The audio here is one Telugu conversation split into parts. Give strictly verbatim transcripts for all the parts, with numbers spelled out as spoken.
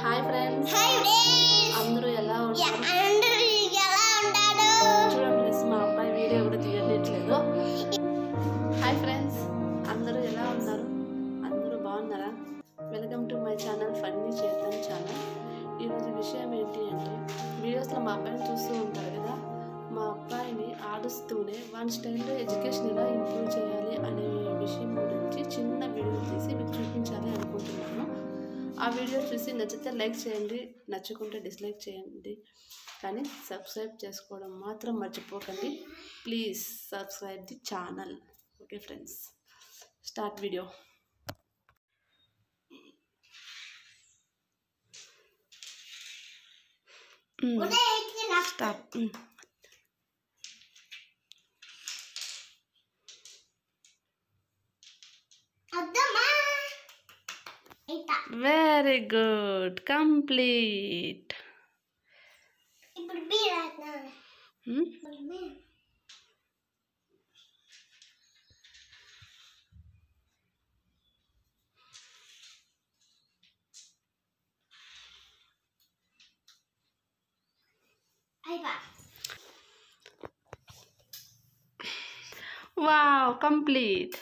హాయ్ ఫ్రెండ్స్, హాయ్ ఫ్రెండ్స్, అందరూ ఎలా ఉన్నారు? అందరూ ఎలా ఉన్నారు? చూడండి ఫ్రెండ్స్, మా అబ్బాయి వీడియో కూడా తీయట్లేదు. హాయ్ ఫ్రెండ్స్, అందరూ ఎలా ఉన్నారు? అందరూ బాగున్నారా? Welcome to my channel funny Chetan channel. ఈరోజు విషయం ఏంటి అంటే, వీడియోస్లో మా అబ్బాయిని చూస్తూ ఉంటారు కదా, మా అబ్బాయిని ఆడుస్తూనే వన్ స్టైల్లో ఎడ్యుకేషన్ ఎలా ఇంప్రూవ్ చేయాలి అనే విషయం గురించి చిన్న వీడియో తీసి మీకు చూపించాలి అనుకుంటున్నాను. ఆ వీడియో చూసి నచ్చితే లైక్ చేయండి, నచ్చుకుంటే డిస్లైక్ చేయండి, కానీ సబ్స్క్రైబ్ చేసుకోవడం మాత్రం మర్చిపోకండి. Please subscribe the channel. Okay friends, start video. Stop. Very good, complete. ఇప్పుడు బి రానా? అయిపా. Wow, complete.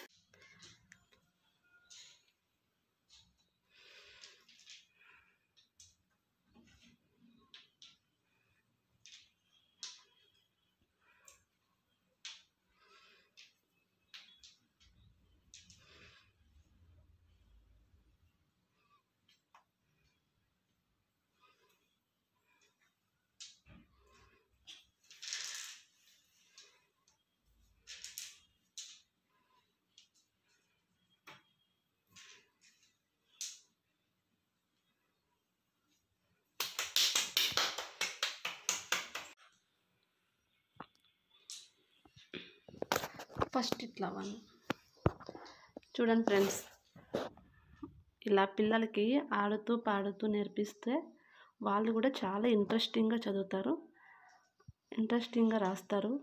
ఫస్ట్ ఇట్లా వన్ చూడండి ఫ్రెండ్స్, ఇలా పిల్లలకి ఆడుతూ పాడుతూ నేర్పిస్తే వాళ్ళు కూడా చాలా ఇంట్రెస్టింగ్గా చదువుతారు, ఇంట్రెస్టింగ్గా రాస్తారు.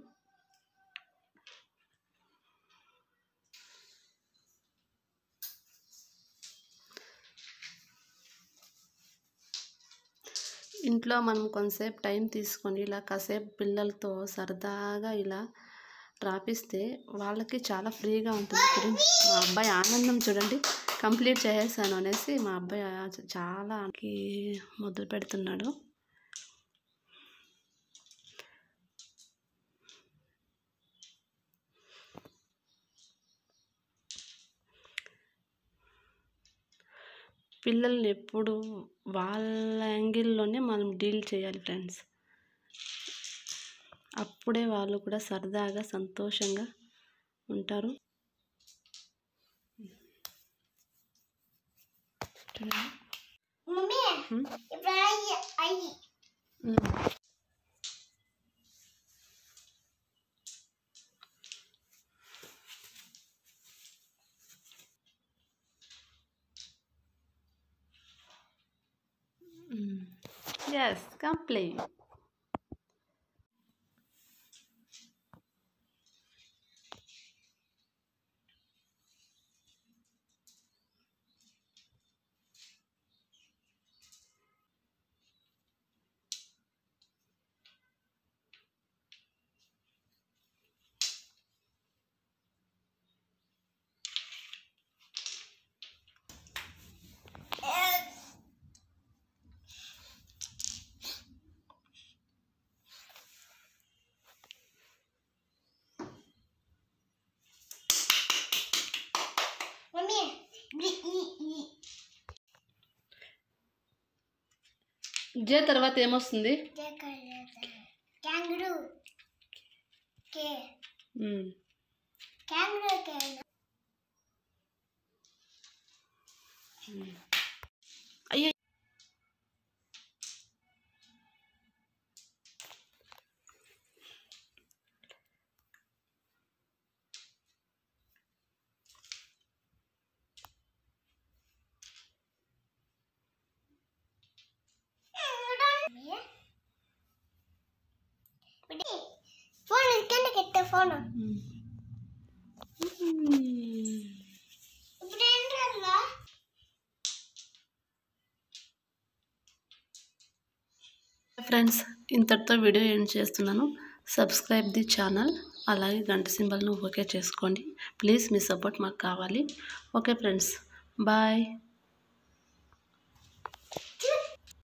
ఇంట్లో మనం కొంతసేపు టైం తీసుకొని ఇలా కాసేపు పిల్లలతో సరదాగా ఇలా రాపిస్తే వాళ్ళకి చాలా ఫ్రీగా ఉంటుంది. చూడండి, మా అబ్బాయి ఆనందం చూడండి, కంప్లీట్ చేసేసాను అనేసి మా అబ్బాయి చాలా మొదలు పెడుతున్నాడు. పిల్లల్ని ఎప్పుడు వాళ్ళ యాంగిల్లోనే మనం డీల్ చేయాలి ఫ్రెండ్స్, అప్పుడే వాళ్ళు కూడా సరదాగా సంతోషంగా ఉంటారు. మమ్మీ ఇప్పుడు అయ్యి అయ్యి yes, complete. మమ్మీ ఈ ఈ జే తర్వాత ఏమొస్తుంది? క్యాంగరూ కే మ్మ్. క్యాంగరూ కే అయ్యో, ఫోన్ ఇక్కడికి ఎత్తే ఫోన్ ఇప్పుడు ఏంటల్లా ఫ్రెండ్స్, ఇంతటితో వీడియో ఎండ్ చేస్తున్నాను. సబ్స్క్రైబ్ ది ఛానల్, అలాగే గంట సింబల్ను ఓకే చేసుకోండి. ప్లీజ్ మీ సపోర్ట్ మాకు కావాలి. Okay friends, bye.